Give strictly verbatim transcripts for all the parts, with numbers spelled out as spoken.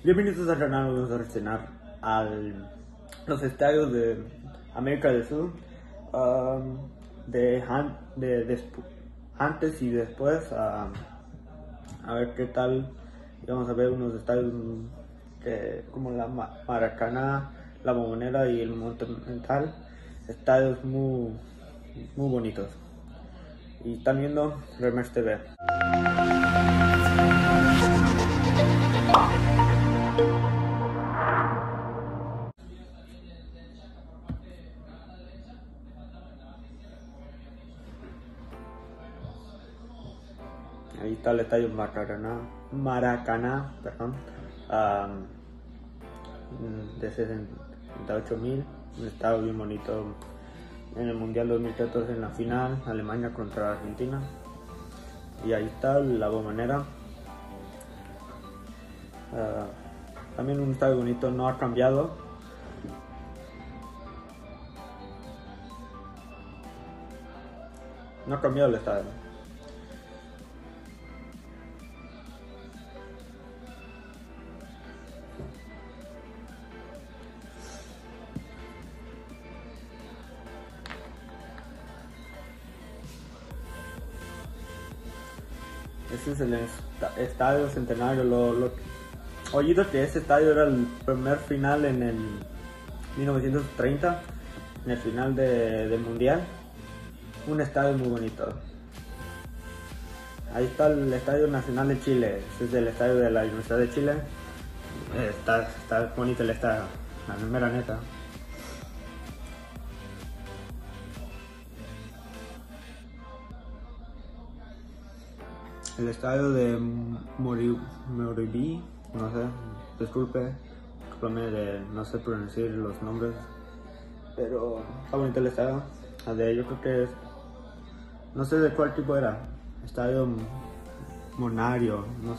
Bienvenidos al canal. Vamos a reaccionar a los estadios de América del Sur, um, de, de, de antes y después, uh, a ver qué tal. Vamos a ver unos estadios que, como la Maracaná, la Bombonera y el Monumental, estadios muy, muy bonitos. Y están viendo Remers T V. Ahí está el estadio Maracaná, Maracaná perdón, um, de sesenta y ocho mil, un estadio bien bonito. En el Mundial dos mil catorce, en la final, Alemania contra Argentina. Y ahí está la Bombonera. Uh, también un estadio bonito, no ha cambiado. No ha cambiado el estadio. Este es el estadio Centenario. Lo, lo oído que ese estadio era el primer final en el mil novecientos treinta, en el final de, del Mundial. Un estadio muy bonito. Ahí está el Estadio Nacional de Chile. Este es el estadio de la Universidad de Chile. Está, está bonito el estadio, la mera neta. El estadio de Moribí, no sé, disculpe, disculpe de no sé pronunciar los nombres, pero está bonito el estadio. De, yo creo que es, no sé de cuál tipo era, estadio Monario, no sé,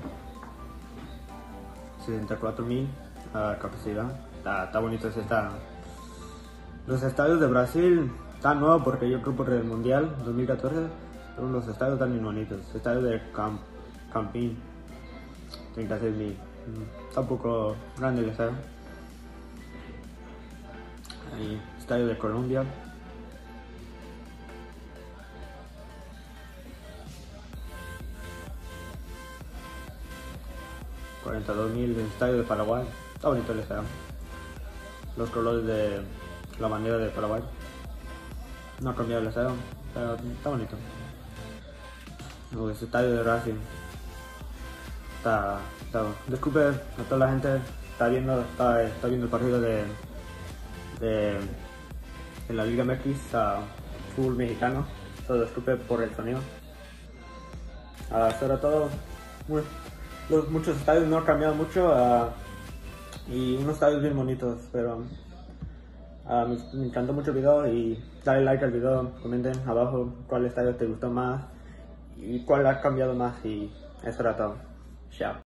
sesenta y cuatro mil uh, capacidad, está, está bonito ese estadio. Los estadios de Brasil están nuevos porque yo creo por el Mundial dos mil catorce. Son los estadios están muy bonitos. Estadio de Camp, Campín, treinta y seis mil. Está un poco grande el estadio. Ahí, estadio de Colombia. cuarenta y dos mil. El estadio de Paraguay. Está bonito el estadio. Los colores de la bandera de Paraguay. No ha cambiado el estadio, pero está bonito. El estadio de Racing está, está, disculpe a toda la gente, está viendo, está, está viendo el partido de, de, de la Liga M X, está fútbol mexicano, so, disculpe por el sonido. Uh, eso era todo. Muy, los, muchos estadios no han cambiado mucho, uh, y unos estadios bien bonitos, pero uh, me, me encantó mucho el video. Y dale like al video, comenten abajo cuál estadio te gustó más y cuál ha cambiado más, y eso era todo. Chao.